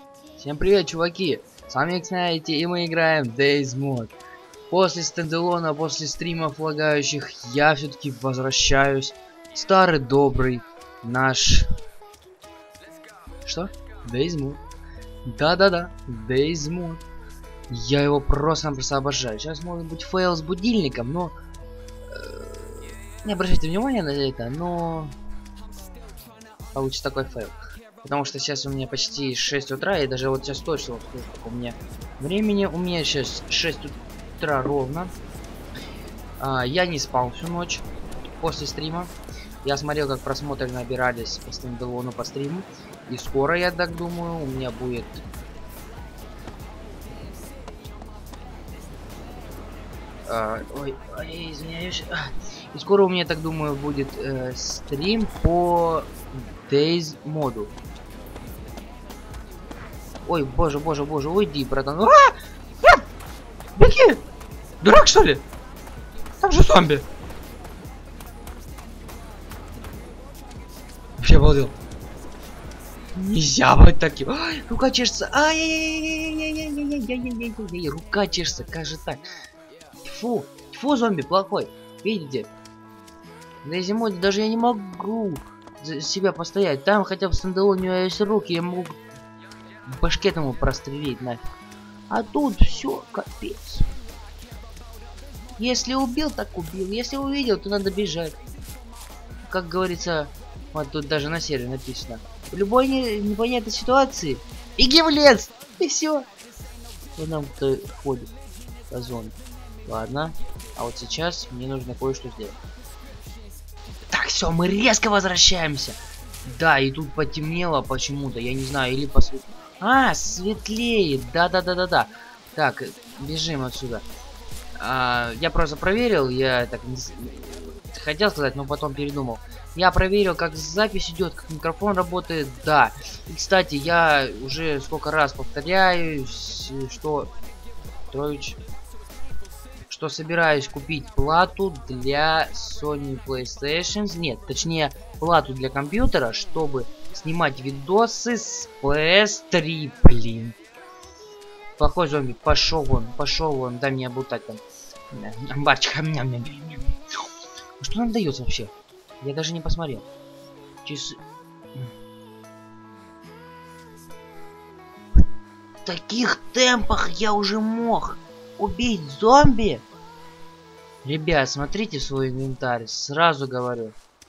Всем привет, чуваки! С вами X-Night, и мы играем Days Mod. После стендалона, после стримов лагающих, я все-таки возвращаюсь. Старый добрый наш... Что? Days Mod. Да-да-да, Days Mod. Я его просто-напросто обожаю. Сейчас может быть фейл с будильником, но... не обращайте внимания на это, но... получится такой фейл. Потому что сейчас у меня почти 6 утра, и даже вот сейчас точно сколько у меня времени. У меня сейчас 6 утра ровно. Я не спал всю ночь после стрима. Я смотрел, как просмотры набирались по стендалону по стриму. И скоро, я так думаю, у меня будет... ой, извиняюсь. И скоро у меня, так думаю, будет стрим по Days моду. Ой, боже, боже, боже, уйди, братан. Нет! Беги! Дурак, что ли? Там же зомби. Вообще обалдел. Нельзя быть таким. Ай, рука чешется. Ай-яй-яй-яй-яй-яй-яй-яй-яй-яй. Рука чешется, как же так? Фу, фу, зомби плохой. Видите? На зимой даже я не могу за себя постоять. Там хотя бы в стендалоне у меня есть руки, я могу башке тому прострелить нафиг. А тут все капец. Если убил, так убил. Если увидел, то надо бежать. Как говорится, вот тут даже на сервере написано. В любой непонятной ситуации беги в лес! И все. Вот нам кто ходит по зоне. Ладно. А вот сейчас мне нужно кое-что сделать. Так, все, мы резко возвращаемся. Да, и тут потемнело почему-то, я не знаю, или посветлее. Светлее. Да-да-да-да-да. Так, бежим отсюда. Я просто проверил, я так не хотел сказать, но потом передумал. Я проверил, как запись идет, как микрофон работает, да. И, кстати, я уже сколько раз повторяюсь, что собираюсь купить плату для Sony PlayStation. Нет, точнее, плату для компьютера, чтобы снимать видосы с PS3, блин. Плохой зомби, пошел вон, дай мне обутать там. Амбарчик, что нам дается вообще? Я даже не посмотрел. Часы. В таких темпах я уже мог убить зомби. Ребят, смотрите свой инвентарь, сразу говорю.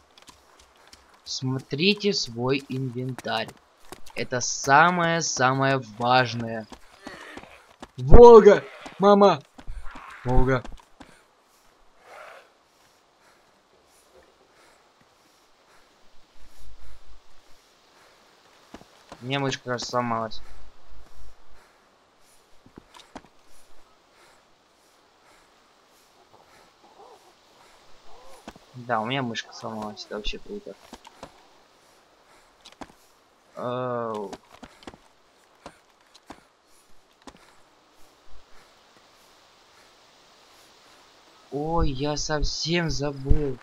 Смотрите свой инвентарь. Это самое-самое важное. Волга! Мама! Волга. У меня мышка, кажется, сломалась. Да, у меня мышка сломалась. Это вообще круто. Ой, я совсем забыл.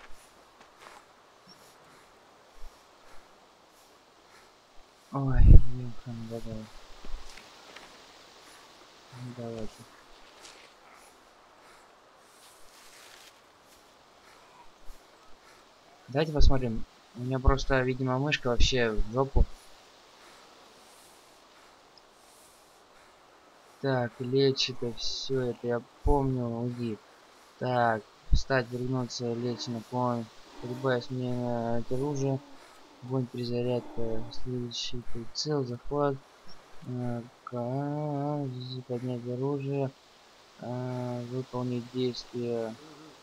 Ой, давай. Давайте. Давайте посмотрим. У меня просто, видимо, мышка вообще в жопу. Так, лечит это все, это я помню, уйди. Так, встать, вернуться, лечь на клон. Любая смена оружия. Вонь перезарядка. Следующий прицел, захват. Поднять оружие. Выполнить действие.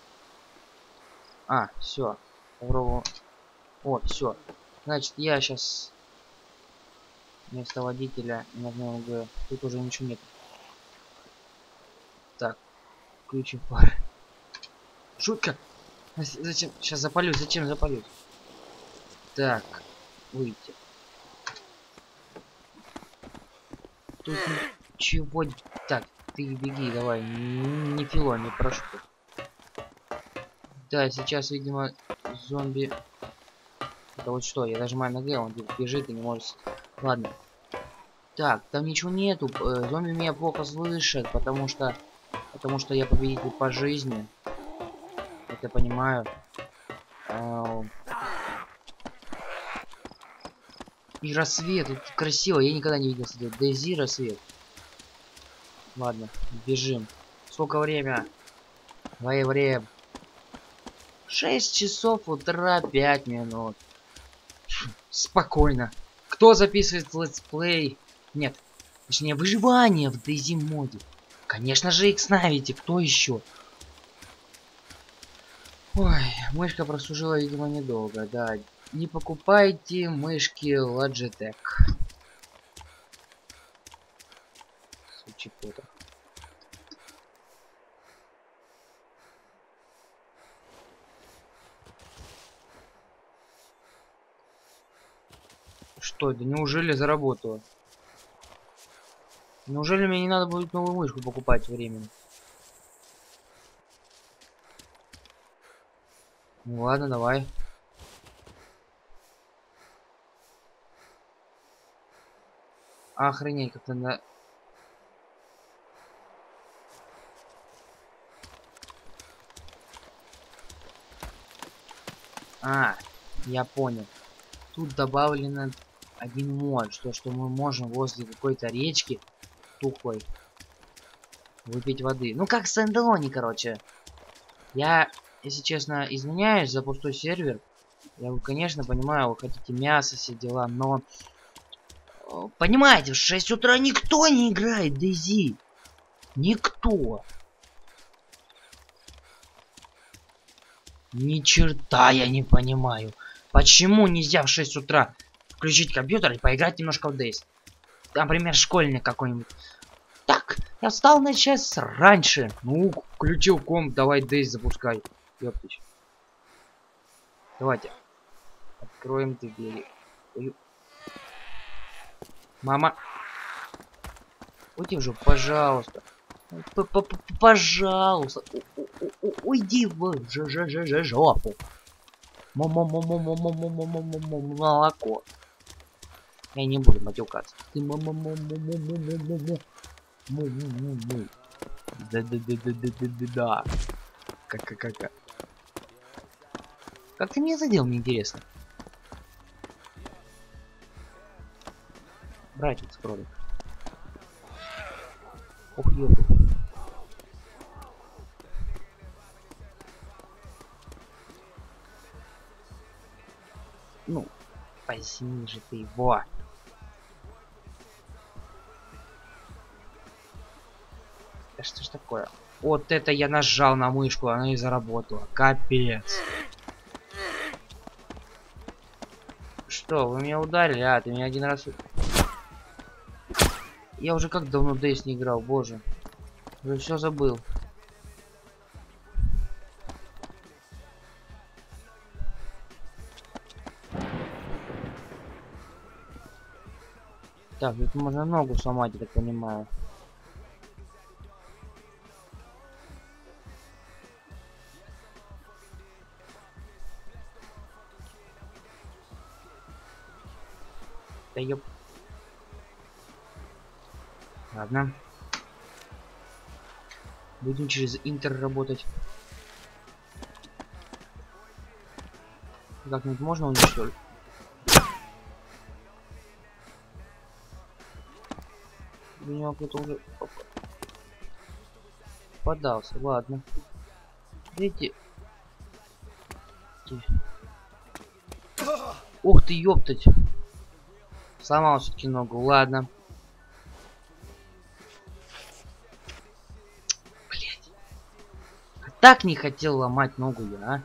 Все. Попробую. О, все. Значит, я сейчас вместо водителя нажмем Г. Тут уже ничего нет. Так, включим фары. Шутка. Зачем? Сейчас запалю. Зачем запалю? Так, выйти. Тут ничего. Так, ты беги, давай. Не фило, не прошу. Да, сейчас, видимо, зомби. Это вот что? Я нажимаю на Г, он бежит и не может. Ладно. Так, там ничего нету. Зомби меня плохо слышат, потому что я победитель по жизни. Это понимаю. И рассвет, это красиво. Я никогда не видел сюда. Дейзи рассвет. Ладно, бежим. Сколько время? Время. 6 часов утра, 5 минут. Спокойно. Кто записывает летсплей? Нет. Точнее, выживание в Дейзи моде. Конечно же, X-Navity. Кто еще? Ой, мышка прослужила, видимо, недолго. Да. Не покупайте мышки Logitech. Сучий Поттер. Что это? Неужели заработало? Неужели мне не надо будет новую мышку покупать временно? Ну ладно, давай. Охренеть, как-то на... Я понял. Тут добавлено один мод, что мы можем возле какой-то речки тухлой выпить воды. Ну как в Сэндлоне, короче. Я, если честно, извиняюсь за пустой сервер. Я, конечно, понимаю, вы хотите мясо, все дела, но... Понимаете, в 6 утра никто не играет в Дейзи. Никто. Ни черта я не понимаю. Почему нельзя в 6 утра включить компьютер и поиграть немножко в Дейз? Например, школьник какой-нибудь. Так, я встал на час раньше. Ну, включил комп, давай Дейз запускай. Ёптыч. Давайте. Откроем двери. Ой. Мама. Уйди уже, пожалуйста. Пожалуйста. Уйди в жопу. Молоко. Я не буду матюкаться. Ты да. Как ты меня задел, мне интересно. Братец кролик. Ох, ёпта. Ну, возьми же ты его. Да что ж такое? Вот это я нажал на мышку, она и заработала. Капец. Что, вы меня ударили? А, ты меня один раз... Я уже как давно Дейс не играл, боже. Уже все забыл. Так, тут можно ногу сломать, я так понимаю. Да ёп. Ладно. Будем через Интер работать. Как-нибудь можно уничтожить? У него кто-то уже подался. Ладно. Видите? Ух ты, ёптать. Сломал все-таки ногу. Ладно. Блять. Так не хотел ломать ногу я,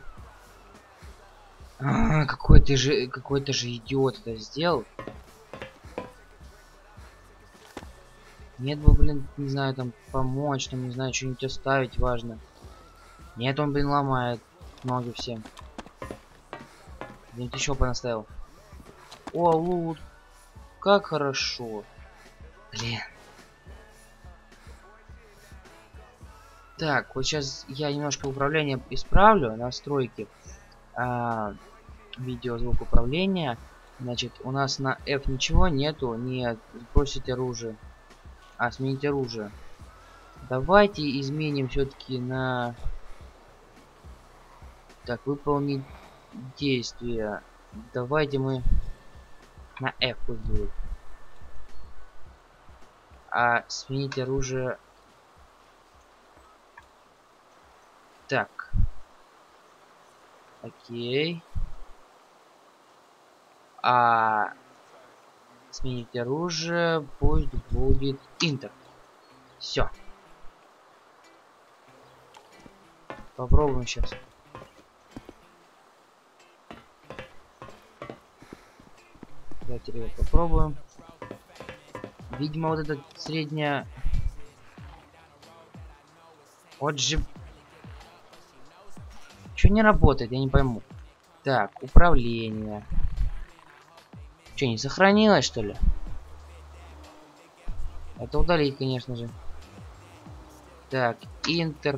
какой-то же идиот это сделал. Нет бы, блин, не знаю, там помочь, там, не знаю, что-нибудь оставить важно. Нет, он, блин, ломает ноги всем. Где-нибудь еще понаставил. О, лут. Как хорошо. Блин. Так, вот сейчас я немножко управление исправлю, настройки видео звук управления. Значит, у нас на F ничего нету. Нет, бросить оружие. А, сменить оружие. Давайте изменим все-таки на... Так, выполнить действие. Давайте мы на F пусть будет. А сменить оружие... Так. Окей. А сменить оружие пусть будет Интер. Все. Попробуем сейчас. Давайте, ребят, попробуем. Видимо, вот этот средняя... Вот же... Что не работает, я не пойму. Так, управление. Что, не сохранилось, что ли? Это удалить, конечно же. Так, Интер.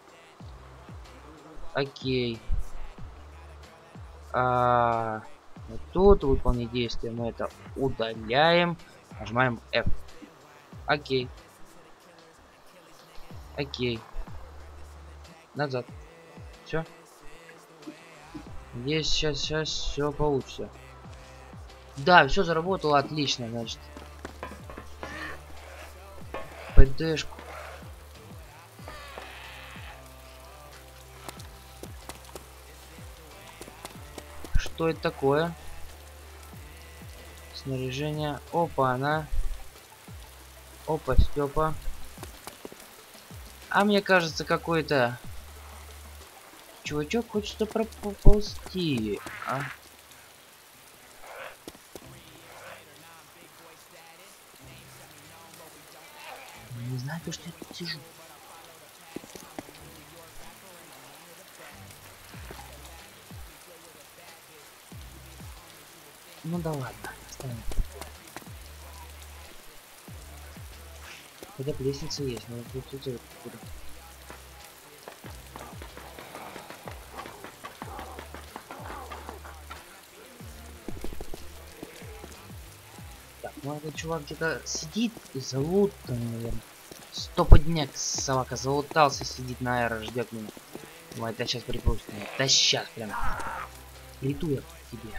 Окей. Вот тут выполнить действие. Мы это удаляем. Нажимаем F. Окей. Окей. Назад. Все. Здесь сейчас все получится. Да, все заработало отлично, значит. ПДшку. Что это такое? Снаряжение. Опа, она. Опа, Степа. А мне кажется, какой-то чувачок хочет проползти. А? Не знаю, то, что я тут сижу. Ну да ладно, оставим. Хотя бы лестница есть, но тут куда. Так, ну этот чувак где-то сидит и залутан, наверное. Стопудняк, собака, залутался, сидит на аэро, ждет меня. Ой, да сейчас припустим. Да сейчас прям. Приду я к тебе.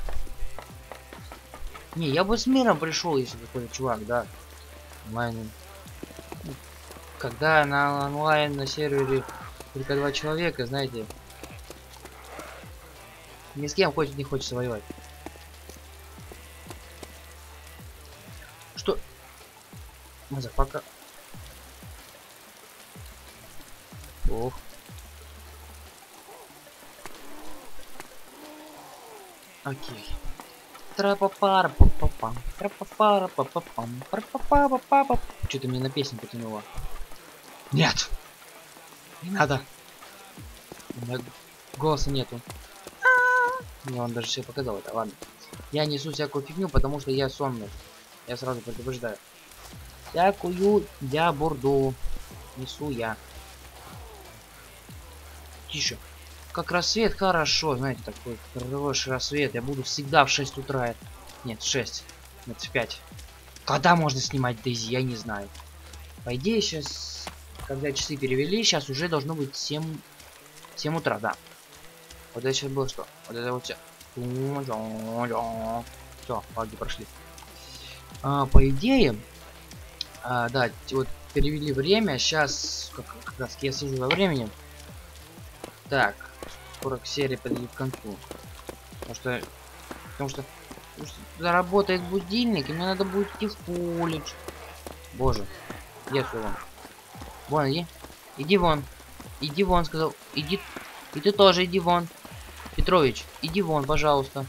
Не, я бы с миром пришел, если какой-то чувак, да. Онлайн. Когда на онлайн на сервере только 2 человека, знаете, ни с кем не хочется воевать. Что? Мазафака. Ох. Окей. Трапапара папапам. Трапапара папапам. Трапапара. Что-то мне на песню потянуло. Нет! Не надо! У меня голоса нету. Мне он даже все показал это, ладно. Я несу всякую фигню, потому что я сонный. Я сразу предупреждаю. Всякую я бурду несу я. Тише. Как рассвет, хорошо, знаете, такой хороший рассвет. Я буду всегда в 6 утра. Нет, 6. Нет, в 5. Когда можно снимать Дейзи, я не знаю. По идее, сейчас, когда часы перевели, сейчас уже должно быть 7 утра, да. Вот это сейчас было что? Вот это вот все. Все, лаги прошли. По идее, да, вот перевели время. Сейчас как раз я сижу во времени. Так, скоро серия подойдет к концу. Потому что заработает будильник, и мне надо будет идти в колледж. Боже, где все вон? Вон, иди. Иди вон. Иди вон, сказал. Иди. И ты тоже иди вон. Петрович, иди вон, пожалуйста.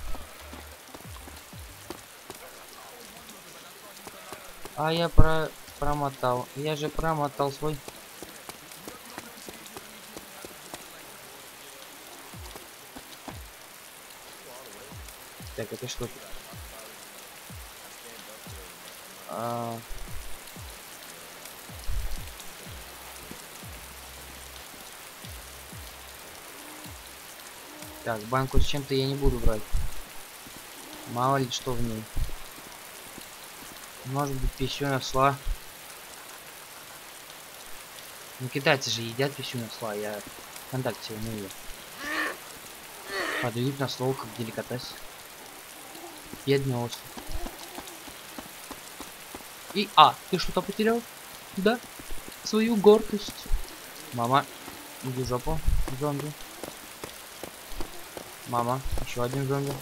А я промотал. Я же промотал свой. Так, это что? Так, банку с чем-то я не буду брать. Мало ли что в ней. Может быть, пищу осла. Ну, китайцы же едят пищу осла, я в ВКонтакте не видел. Подают на стол как деликатес. Бедный ослик. И, ты что-то потерял? Да? Свою гордость. Мама, иди в жопу, зомби. Мама, еще один зомби.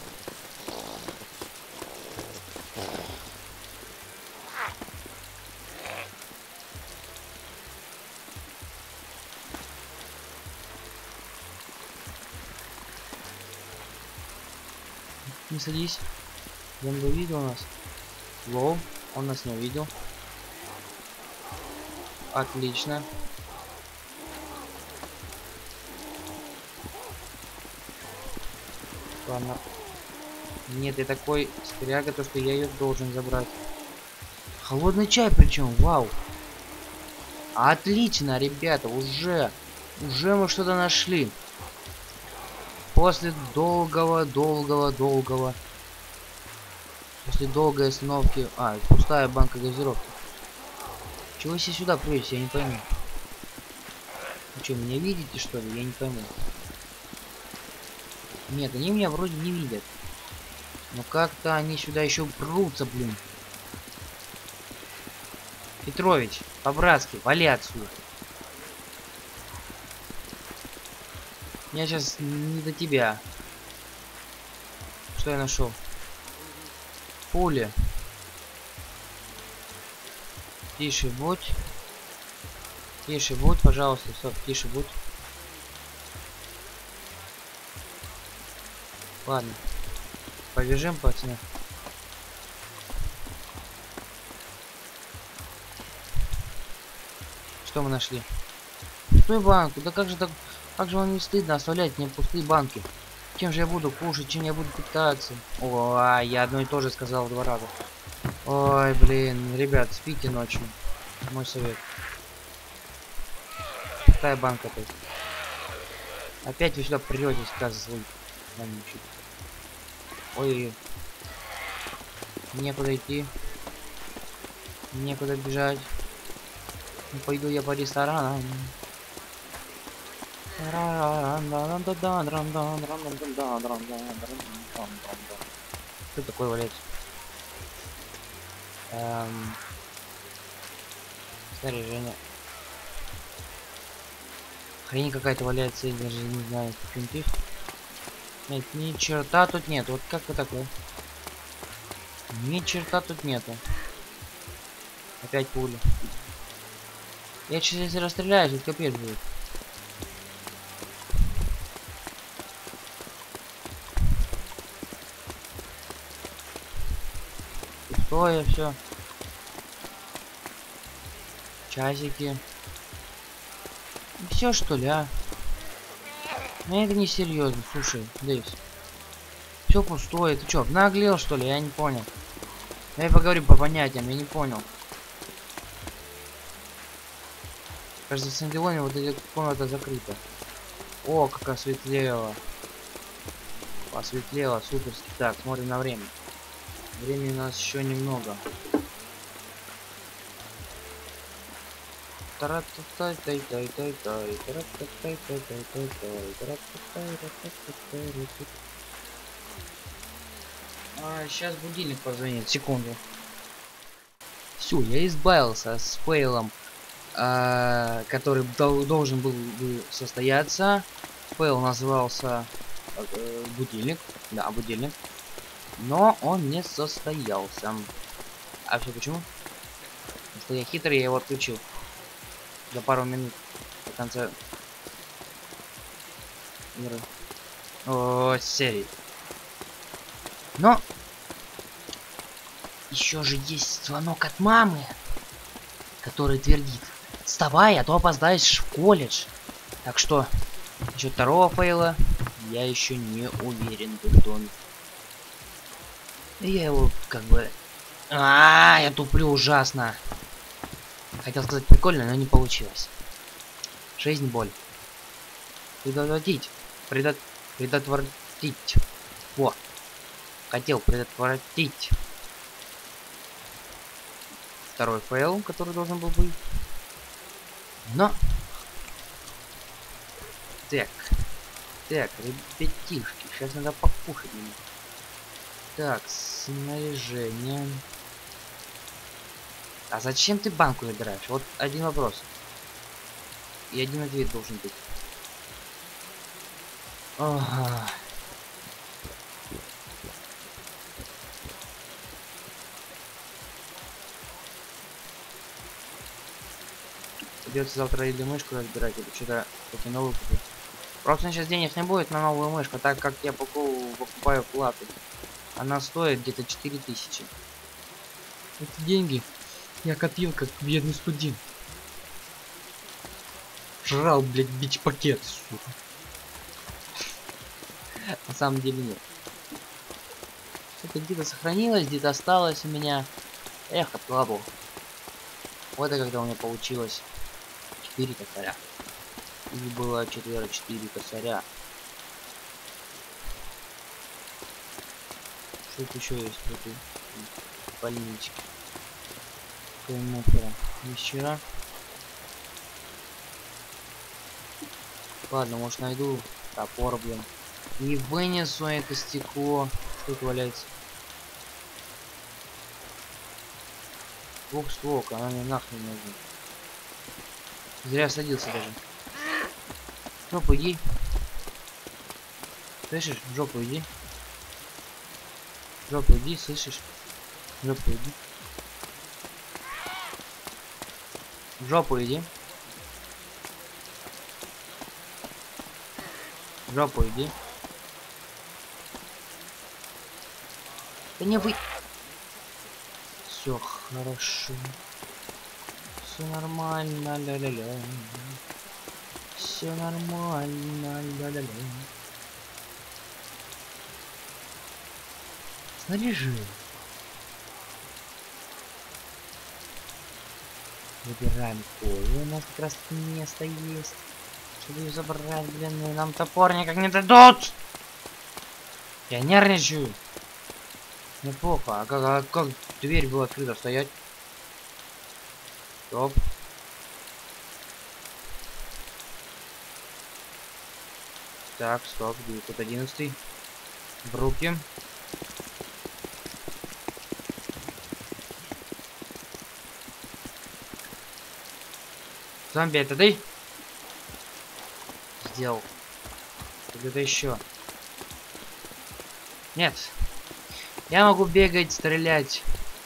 Не садись. Зомби увидел нас. Лоу, он нас не увидел. Отлично. Ладно. Нет, я такой скряга, то что я ее должен забрать. Холодный чай причем, вау. Отлично, ребята, уже мы что-то нашли. После долгого. После долгой остановки. Пустая банка газировки. Чего вы все сюда прете, я не пойму. Вы что, меня видите, что ли? Я не пойму. Нет, они меня вроде не видят. Но как-то они сюда еще прутся, блин. Петрович, по-братски, вали отсюда. Я сейчас не до тебя. Что я нашел? Пули. Тише будь. Тише будь, пожалуйста. Стоп, тише будь. Ладно. Побежим, пацаны. Что мы нашли? Пустую банку. Да как же так? Как же вам не стыдно оставлять мне пустые банки? Чем же я буду кушать, чем я буду питаться? О, я одно и то же сказал 2 раза. Ой, блин, ребят, спите ночью. Мой совет. Пустая банка опять. Опять вы сюда придете, сказывай. Ой, некуда идти. Некуда бежать. Ну, пойду я по ресторанам. Что такое валяется? Снаряжение. Хрень какая-то валяется, я даже не знаю, каким-то. Нет, ни черта тут нет. Вот как это такое? Ни черта тут нету. Опять пули. Я сейчас если расстреляюсь, это капец будет. Пустое все. Часики. Все что ли, а? Ну это не серьезно, слушай, Дэйвс. Все пустое, ты чё, наглел что ли? Я не понял. Давай поговорим по понятиям, я не понял. Кажется, в Сандилоне вот эта комната закрыта. О, как осветлело. Посветлело, суперски. Так, смотрим на время. Времени у нас еще немного. Сейчас будильник позвонит, секунду. Все, я избавился с фейлом, который должен был бы состояться. Фейл назывался будильник. Да, будильник. Но он не состоялся. А все почему? Потому что я хитрый, я его отключил. За пару минут до конца игры. О, серии. Но еще же есть звонок от мамы, который твердит: вставай, а то опоздаешь в колледж. Так что насчет второго фейла я еще не уверен в доме. Я его как бы... я туплю ужасно. Хотел сказать прикольно, но не получилось. Жизнь боль. Предотвратить. Предотвратить. Во. хотел предотвратить второй фейл, который должен был быть. Но... Так, ребятишки, сейчас надо покушать мне. Так, снаряжение. А зачем ты банку забираешь? Вот один вопрос. И один ответ должен быть. Ага. Придется завтра или мышку разбирать, или что-то новую купить. Просто сейчас денег не будет на новую мышку, так как я покупаю плату. Она стоит где-то 4000. Эти деньги я копил как бедный студент. Жрал, блядь, бич-пакет, сука. На самом деле нет. Это где-то сохранилось, где-то осталось у меня. Эх, отлабу. Вот и когда у меня получилось 4 косаря. И было 4 косаря. Что тут еще есть в этой больничке? Мусора. И вчера. Ладно, может найду топор, блин. И вынесу это стекло. Что тут валяется? Стволка, она мне нахрен не нужна. Зря садился даже. В жопу иди. Слышишь? В жопу иди. В жопу иди, слышишь? В жопу иди. В жопу иди. В жопу иди. Да не вы. Все хорошо. Все нормально, ля-ля-ля. Все нормально, ля-ля-ля. Снаряжи. Выбираем поле. У нас как раз место есть. Чтобы ее забрать, блин, и нам топор никак не дадут. Я нервничаю. Неплохо. А как дверь была открыта стоять? Стоп. Так, стоп. 911. В руки. Зомби, это ты? Сделал. Где-то еще. Нет. Я могу бегать, стрелять.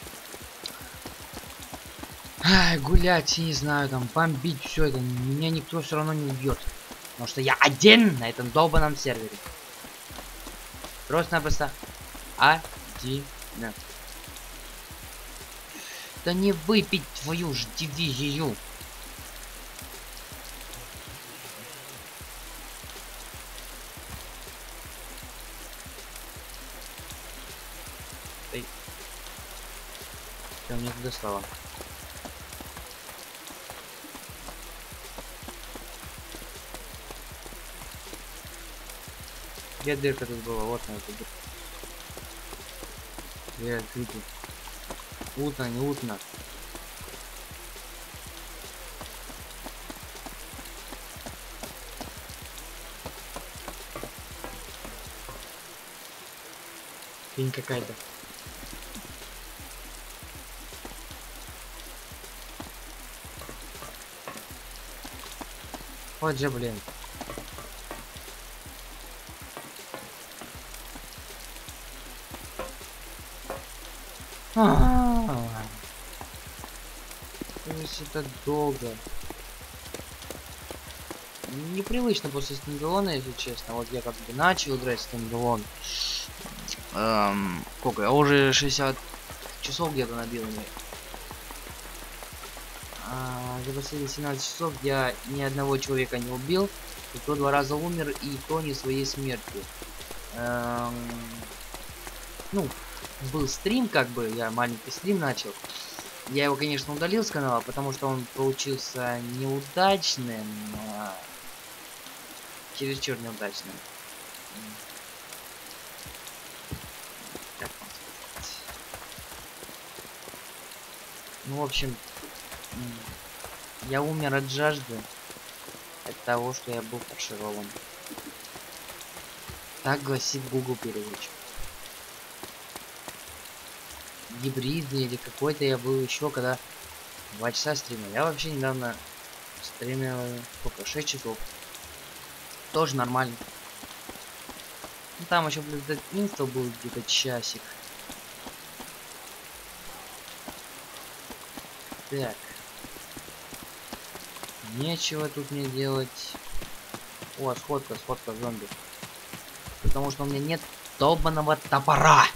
Ай, гулять, я не знаю, там, бомбить, все это. Меня никто все равно не убьет. Потому что я один на этом долбанном сервере. Просто-напросто один. Да не выпить твою ж дивизию. Эй. Что мне туда стало? Где дырка тут была? Вот она тут. Дверь открыта. Утно, не утно. Финь какая-то. Вот же, блин. Это долго. Непривычно после стендалона, если честно. Вот я как бы начал играть стендалон. Сколько? Я уже 60 часов где-то набил мне. За последние 17 часов я ни одного человека не убил. И то 2 раза умер, и то не своей смертью. Ну, был стрим, как бы, я маленький стрим начал. Я его, конечно, удалил с канала, потому что он получился неудачным. Чересчур неудачным. Ну, в общем, я умер от жажды, от того, что я был фарширован. Так гласит Google переводчик. Гибридный или какой-то я был еще, когда 2 часа стрима. Я вообще недавно стримил, сколько, 6 часов. Тоже нормально. Ну, там еще плюс инстал был где-то часик. Так. Нечего тут мне делать. О, сходка зомби. Потому что у меня нет долбаного топора.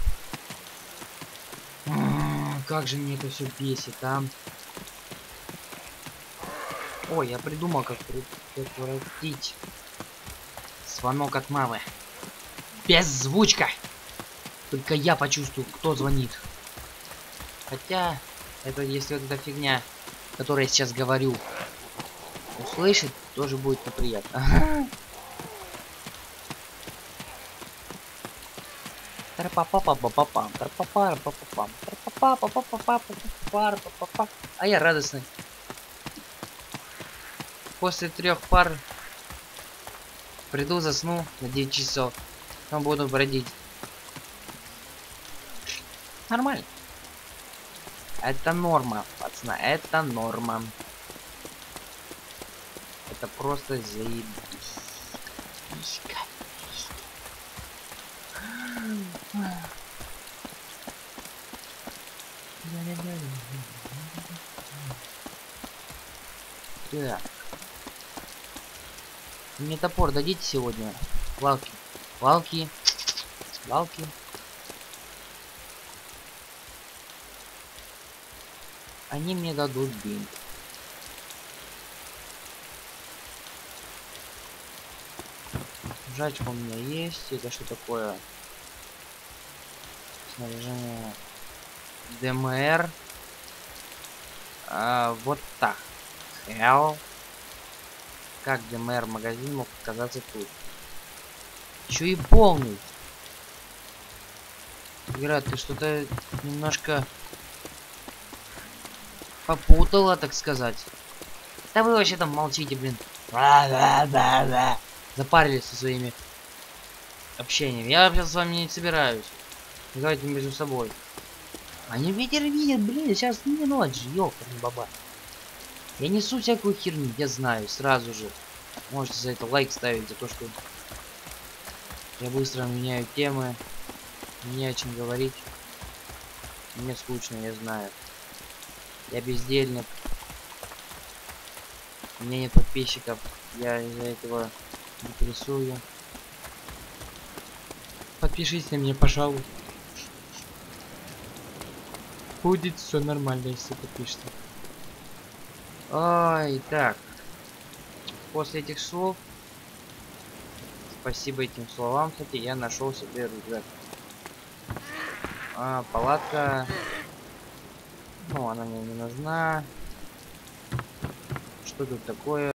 Как же мне это все бесит, а? Ой, я придумал, как прекратить звонок от мамы. Без звучка. Только я почувствую, кто звонит. Хотя, это если вот эта фигня, которую я сейчас говорю, услышать, тоже будет неприятно. А я радостный. После 3 пар приду, засну на 9 часов. Там буду бродить. Нормально. Это норма, пацаны. Это норма. Это просто заебись. Так. Мне топор дадите сегодня? Палки. Палки. Палки. Они мне дадут бинт. Жачка у меня есть. Это что такое? Снаряжение ДМР. Вот так. Hell. Как ДМР магазин мог оказаться тут? Еще и полный. Игра, ты что-то немножко попутала, так сказать. Да вы вообще там молчите, блин. Запарились со своими общениями. Я вообще с вами не собираюсь. Давайте между собой. Они ветер видят, блин, сейчас не ночь, ёкарный баба. Я несу всякую херню, я знаю, сразу же. Можете за это лайк ставить, за то, что я быстро меняю темы. Не о чем говорить. Мне скучно, я знаю. Я бездельник. У меня нет подписчиков. Я из-за этого депрессую. Подпишись на меня, пожалуйста. Будет все нормально, если подпишешься. Ой, так. После этих слов, спасибо этим словам, кстати, я нашел себе рюкзак. Палатка. Ну, она мне не нужна. Что тут такое?